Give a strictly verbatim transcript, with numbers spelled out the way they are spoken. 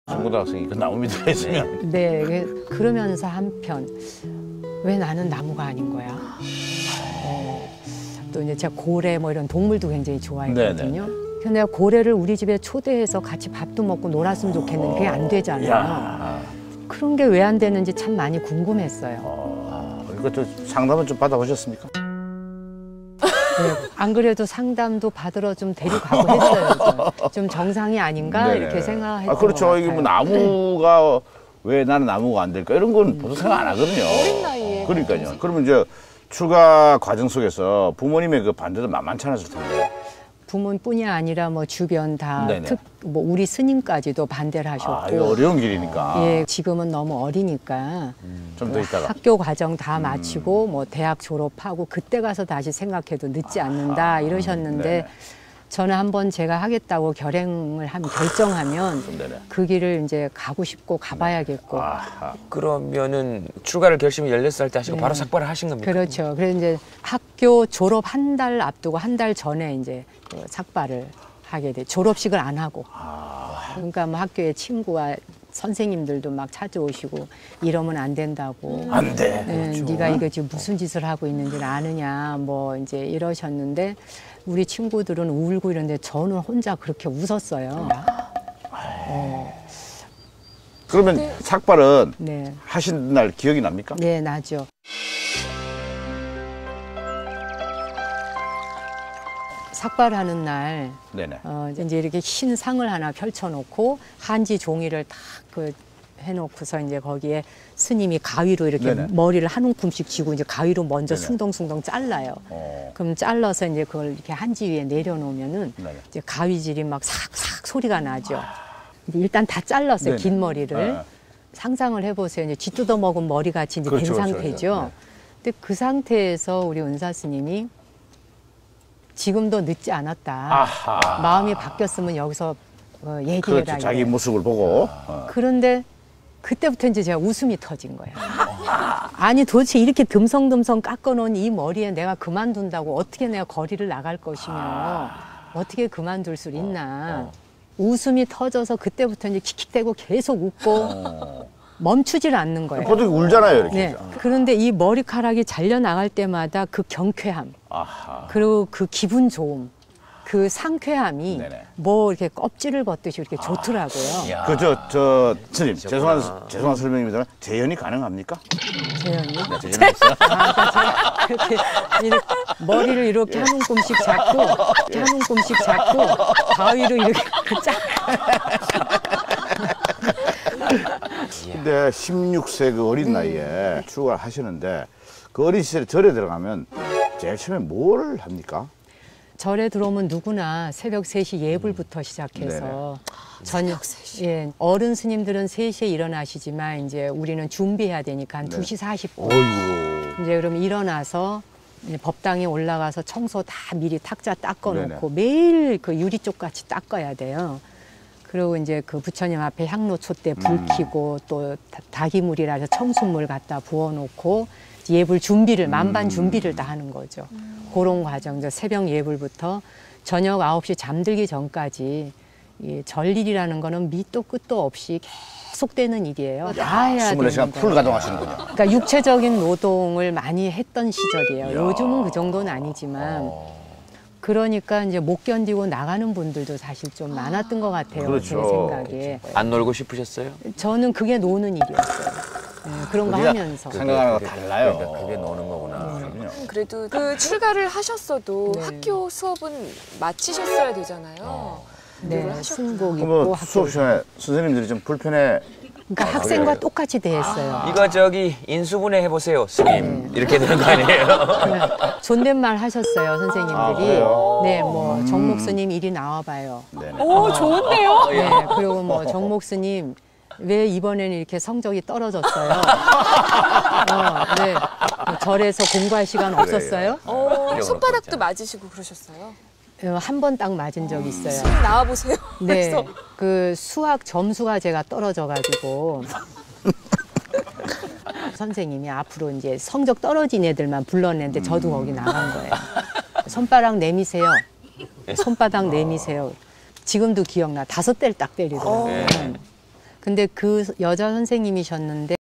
중고등학생이 그 나무 밑에 있으면. 네, 그러면서 한편 왜 나는 나무가 아닌 거야? 네. 또 이제 제가 고래 뭐 이런 동물도 굉장히 좋아했거든요. 근데 내가 고래를 우리 집에 초대해서 같이 밥도 먹고 놀았으면 좋겠는데 그게 안 되잖아요. 야. 그런 게 왜 안 되는지 참 많이 궁금했어요. 어, 이것도 상담은 좀 받아보셨습니까? 네, 안 그래도 상담도 받으러 좀 데려가고 했어요. 좀, 좀 정상이 아닌가 네네. 이렇게 생각했던 아, 그렇죠. 것 같아요. 이게 뭐 나무가 왜 나는 나무가 안 될까 이런 건 보통 생각 안 하거든요. 어린 나이에. 그러니까요. 그러면 이제 출가 과정 속에서 부모님의 그 반대도 만만치 않았을 텐데. 부모뿐이 아니라 뭐 주변 다 특 뭐 우리 스님까지도 반대를 하셨고. 아, 이거 어려운 길이니까. 예, 지금은 너무 어리니까 음, 좀 더 있다가 학교 과정 다 마치고 뭐 대학 졸업하고 그때 가서 다시 생각해도 늦지 않는다 아, 이러셨는데 네네. 저는 한번 제가 하겠다고 결행을 한 결정하면 네네. 그 길을 이제 가고 싶고 가봐야겠고. 아하. 그러면은 출가를 결심이 열여섯 살 때 하시고 네. 바로 삭발을 하신 겁니까? 그렇죠. 그래서 이제 학교 졸업 한 달 앞두고 한 달 전에 이제 그 삭발을 하게 돼. 졸업식을 안 하고. 아. 그러니까 뭐 학교에 친구와 선생님들도 막 찾아오시고 이러면 안 된다고. 안 돼. 네, 그렇죠. 네가 이거 지금 무슨 짓을 하고 있는지를 아느냐 뭐 이제 이러셨는데 우리 친구들은 울고 이러는데 저는 혼자 그렇게 웃었어요. 어, 그러면 네. 삭발은 네, 하신 날 기억이 납니까? 네 나죠. 삭발하는 날 네네. 어, 이제 이렇게 흰 상을 하나 펼쳐놓고 한지 종이를 딱 그 해놓고서 이제 거기에 스님이 가위로 이렇게 네네. 머리를 한 움큼씩 쥐고 이제 가위로 먼저 네네. 숭덩숭덩 잘라요. 어. 그럼 잘라서 이제 그걸 이렇게 한지 위에 내려놓으면은 네네. 이제 가위질이 막 삭삭 소리가 나죠. 이제 일단 다 잘랐어요. 네네. 긴 머리를. 네. 상상을 해보세요. 이제 쥐 뜯어 먹은 머리 같이 이제 그렇죠, 된 그렇죠, 상태죠. 그렇죠. 근데 그 상태에서 우리 은사 스님이 지금도 늦지 않았다. 아하. 마음이 바뀌었으면 여기서 어, 얘기해라. 그렇죠. 자기 이래. 모습을 보고. 어. 그런데 그때부터 이제 제가 웃음이 터진 거예요. 아니 도대체 이렇게 듬성듬성 깎아놓은 이 머리에 내가 그만둔다고 어떻게 내가 거리를 나갈 것이며 어떻게 그만둘 수 있나. 웃음이 터져서 그때부터 이제 킥킥대고 계속 웃고 어. 멈추질 않는 거예요. 보통 울잖아요, 이렇게. 네. 그런데 이 머리카락이 잘려 나갈 때마다 그 경쾌함 아하. 그리고 그 기분 좋음, 그 상쾌함이 네네. 뭐 이렇게 껍질을 벗듯이 이렇게 좋더라고요. 야. 그, 저, 저, 스님, 그러셨구나. 죄송한, 죄송한 설명입니다만, 재연이 가능합니까? 재현이. 네, 재연이 있어요? 아, 그러니까 제가 그렇게 이렇게 머리를 이렇게 한 움큼씩 잡고, 이렇게 한 움큼씩 잡고, 가위로 이렇게 쫙. 근데 십육 세 그 어린 나이에 출가를 하시는데, 그 어린 시절에 절에 들어가면 제일 처음에 뭘 합니까? 절에 들어오면 누구나 새벽 세 시 예불부터 시작해서 저녁 예, 어른 스님들은 세 시에 일어나시지만 이제 우리는 준비해야 되니까 한 두 시 사십 분. 어이구. 이제 그럼 일어나서 이제 법당에 올라가서 청소 다 미리 탁자 닦아놓고 네네. 매일 그 유리쪽 같이 닦아야 돼요. 그리고 이제 그 부처님 앞에 향로촛대 불 음. 켜고 또 다- 다기물이라서 청수물 갖다 부어놓고 예불 준비를 만반 음. 준비를 다 하는 거죠. 그런 과정, 이제 새벽 예불부터 저녁 아홉 시 잠들기 전까지 이 절일이라는 거는 밑도 끝도 없이 계속되는 일이에요. 다 해야 스물네 시간 되는 풀 거예요. 가동하시는군요. 그러니까 육체적인 노동을 많이 했던 시절이에요. 이야. 요즘은 그 정도는 아니지만 어. 그러니까 이제 못 견디고 나가는 분들도 사실 좀 많았던 것 같아요. 그렇죠. 제 생각에. 안 놀고 싶으셨어요? 저는 그게 노는 일이었어요. 네, 그런 거 우리가 하면서. 생각하는 거 그게- 달라요. 그러니까 그게 노는 거구나. 그럼요. 그래도 그 출가를 하셨어도 네. 학교 수업은 마치셨어야 되잖아요. 네, 하셨구나. 승복 입고 그러면 학교. 수업 시간에 선생님들이 좀 불편해. 그러니까 학생과 똑같이 대했어요. 이거 저기 인수분해 해보세요, 스님. 이렇게 되는 거 아니에요? 네, 존댓말 하셨어요, 선생님들이. 아, 그래요? 네, 뭐 정목 스님 이리 나와봐요. 네네. 오, 좋은데요? 네, 그리고 뭐 정목 스님 왜 이번에는 이렇게 성적이 떨어졌어요? 어, 네. 절에서 공부할 시간 없었어요? 어, 그래요, 손바닥도 그렇죠. 맞으시고 그러셨어요? 한 번 딱 맞은 적 있어요. 스님 나와보세요. 네, 그래서 그 수학 점수가 제가 떨어져가지고 선생님이 앞으로 이제 성적 떨어진 애들만 불러냈는데 저도 거기 나간 거예요. 손바닥 내미세요. 손바닥 내미세요. 지금도 기억나. 다섯 대를 딱 때리더라고요. 네. 근데 그 여자 선생님이셨는데